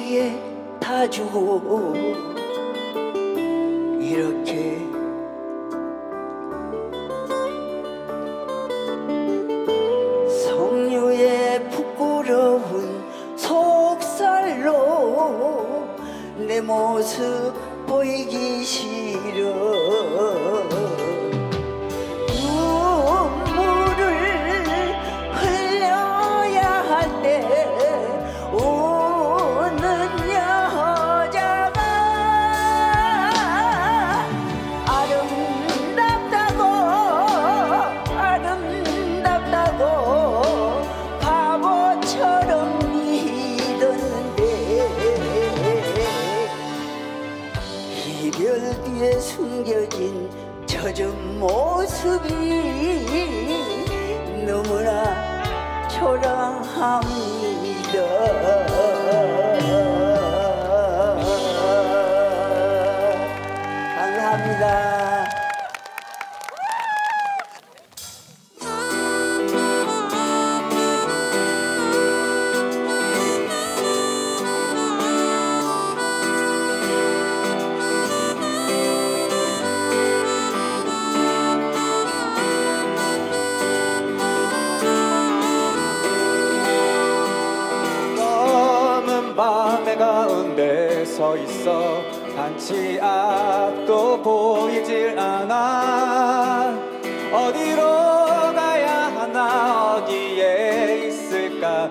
어디에 다 주고 이렇게 성류의 부끄러운 속살로 내 모습 보이기 싫어. 눈물을 흘려야 할 때 우는 여자가 아름답다고 바보처럼 믿었는데 이별 뒤에 숨겨진 젖은 모습이 너무나 초라합니다. 감사합니다. 밤의 가운데 서 있어 단지 앞도 보이질 않아. 어디로 가야 하나 어디에 있을까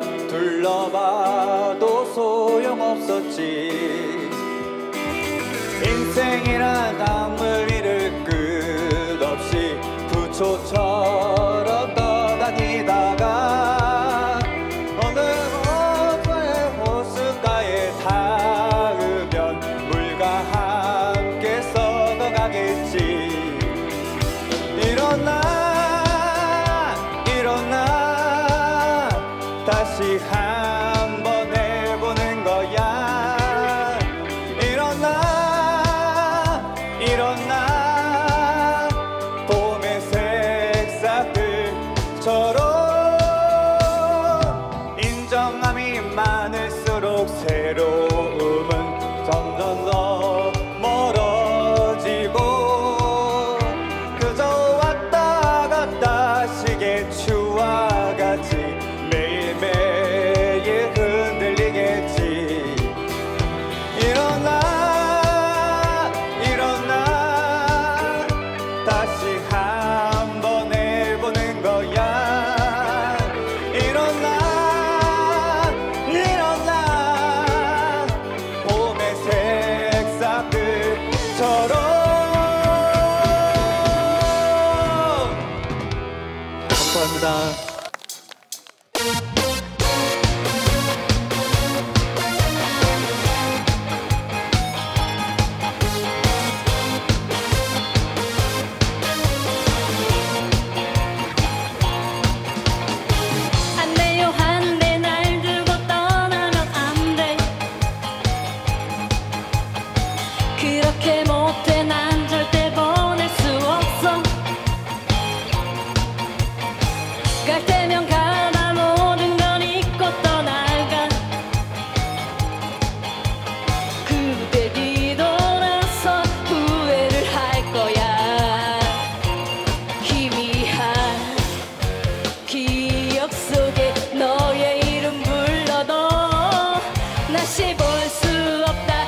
둘러봐도 소용없었지. 인생이란 강물 위를 끝없이 부초처럼 떠다니다가 어느 닿으면 물과 함께 썩어가겠지. 일어나 다시 한번 해보는 거야. 일어나 봄의 색싹들처럼 인정함이 많을수록 새로움은 점점 더 멀어지고 그저 왔다 갔다 시계추와 같이 매일매일 흔들리겠지. 일어나 다시 한번 해보는 거야. 일어나 봄의 색싹들처럼. 감사합니다. 그렇게 못해 난 절대 보낼 수 없어. 갈 때면 가다 모든 걸 잊고 떠나가. 그대 뒤돌아서 후회를 할 거야. 희미한 기억 속에 너의 이름 불러도 다시 볼 수 없다.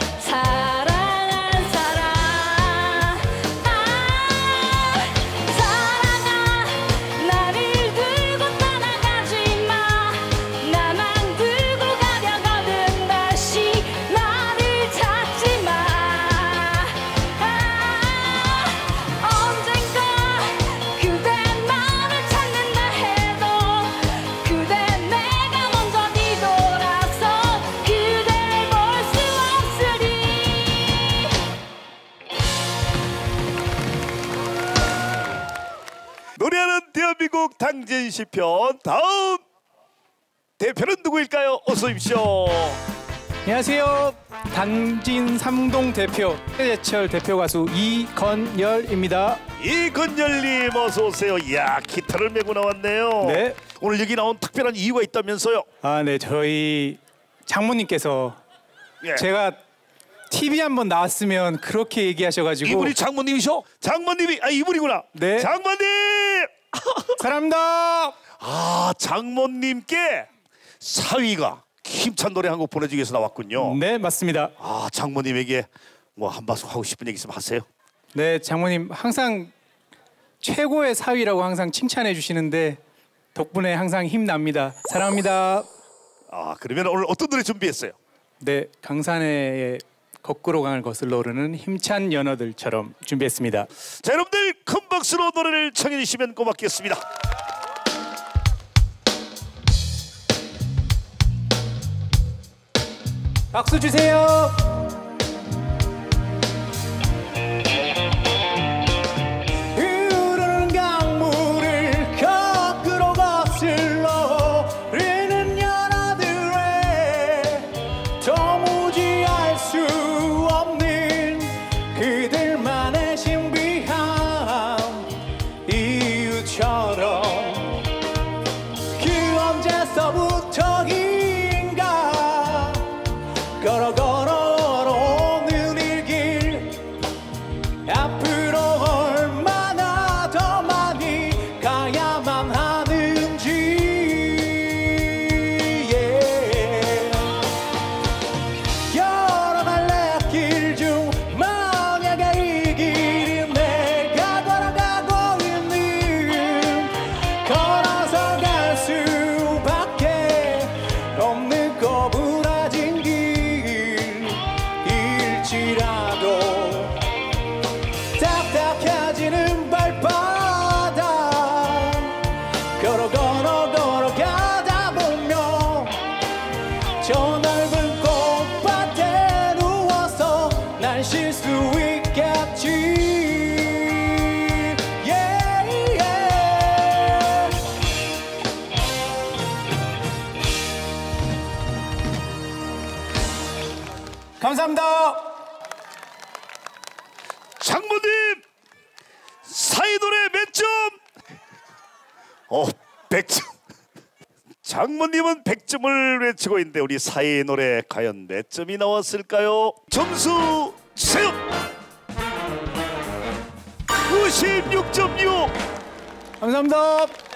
노래하는 대한민국 당진시 편 다음 대표는 누구일까요? 어서 오십시오. 안녕하세요. 당진 3동 대표 최재철 대표 가수 이건열입니다. 이건열님 어서 오세요. 이야, 기타를 메고 나왔네요. 네. 오늘 여기 나온 특별한 이유가 있다면서요? 네. 저희 장모님께서 예. 제가 TV 한번 나왔으면 그렇게 얘기하셔가지고 이분이 장모님이셔? 장모님이 이분이구나. 네. 장모님. 사랑합니다. 아 장모님께 사위가 힘찬 노래 한 곡 보내주기 위해서 나왔군요. 네, 맞습니다. 아 장모님에게 뭐 한 말씀 하고 싶은 얘기 있으면 하세요. 네, 장모님 항상 최고의 사위라고 항상 칭찬해 주시는데 덕분에 항상 힘납니다. 사랑합니다. 아 그러면 오늘 어떤 노래 준비했어요? 네, 강산의 거꾸로 강을 거슬러 오르는 힘찬 연어들처럼 준비했습니다. 자 여러분들 큰 박수로 노래를 청해 주시면 고맙겠습니다. 박수 주세요. 흐르는 강물을 거꾸로 거슬러 오르는 연어들의 도무지 알 수 없는 그들만의 신비한 이유처럼 그 언제서부터인가 걸어 오는 이 길 앞으로 얼마나 더 많이 가야만 하는지 여러 갈래 길 중 만약에 이 길이 내가 걸어가고 있는 걸어서 갈 수밖에 없는 거부라진 길일지라도 딱딱해지는 발바닥 걸어가다 보면 저 넓은 꽃밭에 누워서 날 쉴 수 있겠지. 감사합니다. 장모님 사이 노래 몇 점? 100점. 장모님은 100점을 외치고 있는데 우리 사이의 노래 과연 몇 점이 나왔을까요? 점수 주세요. 96.6. 감사합니다.